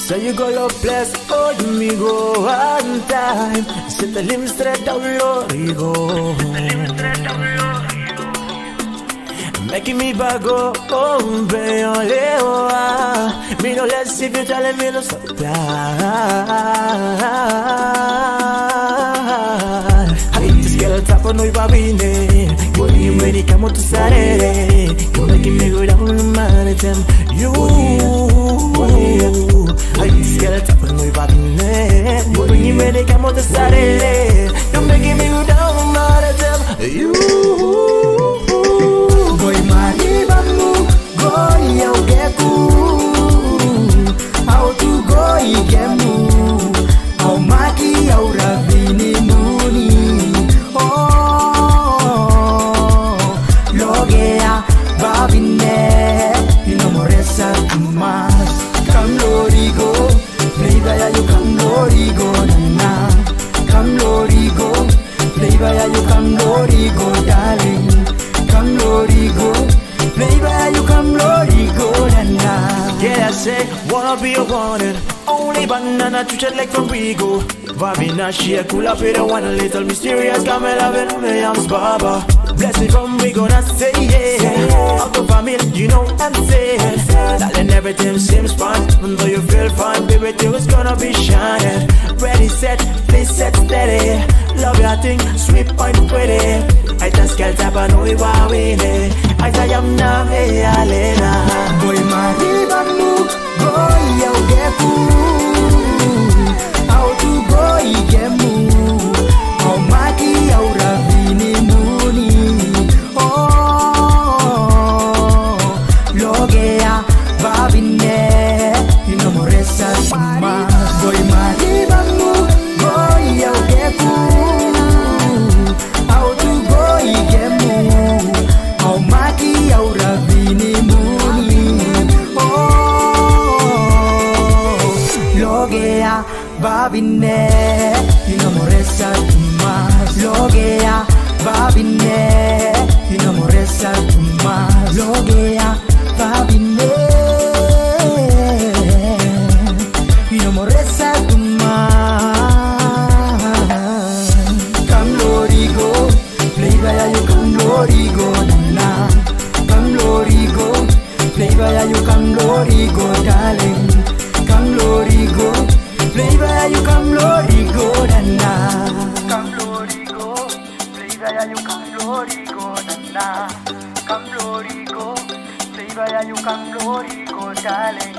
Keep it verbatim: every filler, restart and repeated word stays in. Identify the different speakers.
Speaker 1: So you go your place, oh you me go one time. Set the limb straight down low, you go. Making me bago, oh be on lewa. Me no less if you telling me no stop. This girl tap on my babine. You made come out to Saturday. You making me go down the mountain. You, this girl tap on my babine. You made come out to Saturday. You making me go down the mountain. You, boy, my bamu, boy, you get cool. How to go, you get move. How maki, how ravini muni. Babine, you know moresa mas. Come lorigo, play by you come lorigo na. Come lorigo, play by you come lorigo darling. Come lorigo, play by you come lorigo na. Yeah, I say wanna be a wanted. Only banana to chat like from Rigo. Vavina, she a cool up with a one little mysterious camera when me I'm Baba. Bless me from we gonna say yeah. Out of family, you know I'm saying. Darling, everything seems fine. Even though you feel fine, baby, till it's gonna be shining. Ready, set, please set steady. Love your thing, sweet point pretty. I just can't tap on who you are winning. I say I'm not me, Alena. Boy, my river move, boy, you get cool. How to go, you get move. How maki, how ravini muni. Babine, you know moresa mas. Boy, mariba mu, boy, you get cool. How to go, you get move. How maki, how ravini muni. Oh, logea, babine, you know moresa mas. Logea, babine, you know moresa mas. Logea, babine. You come lorigo, darling. Come lorigo, play by you come lorigo, dana. Come lorigo, play by you come lorigo, dana. Come lorigo, play by you come lorigo, darling.